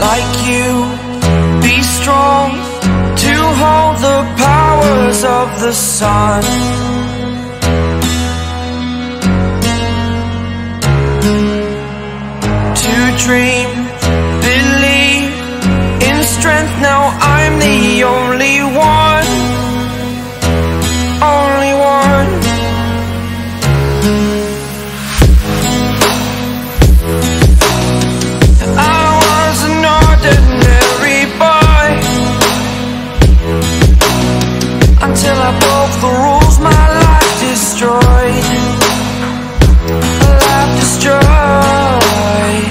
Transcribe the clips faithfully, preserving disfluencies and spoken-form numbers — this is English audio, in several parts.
like you, be strong to hold the powers of the sun. To dream, believe in strength, now I'm the only one, only one. I was an ordinary boy until I broke the rules, my life destroyed, a life destroyed.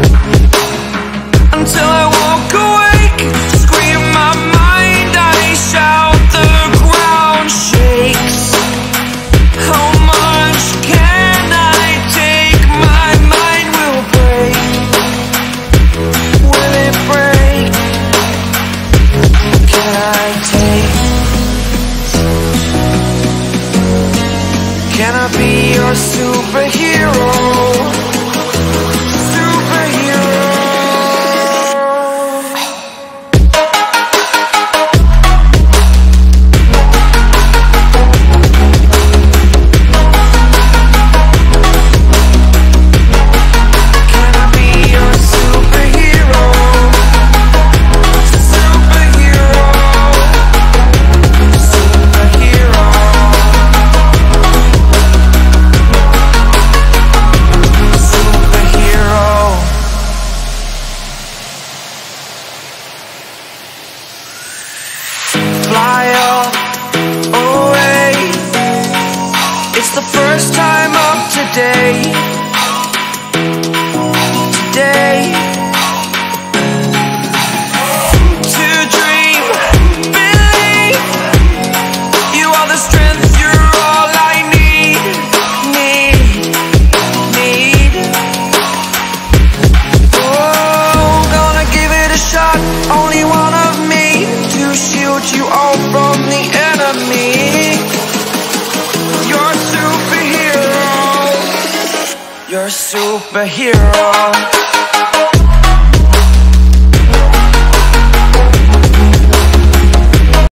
Until I walk awake, scream my mind, I shout, the ground shakes. How much can I take? My mind will break. Will it break? Can I take? Can I be your superhero? Fly up away, it's the first time of today, today. To dream, believe, you are the strength, you're all I need, need, need. Oh, gonna give it a shot, only one of me, to shield you all from the enemy. You're a superhero, you're a superhero.